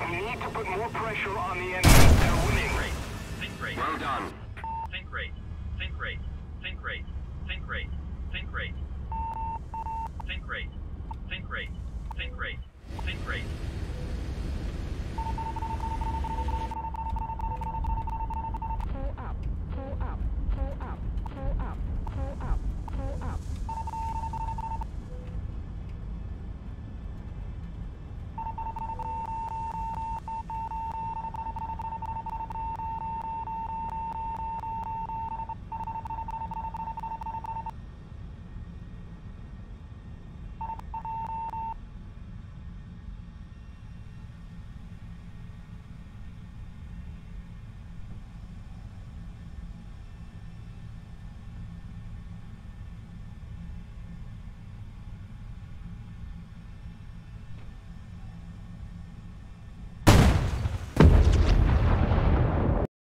We need to put more pressure on the enemy. They're winning. Think rate. Well done. Think rate. Think rate. Think rate. Think rate. Think rate. Think rate. Think rate. Think rate. Think rate.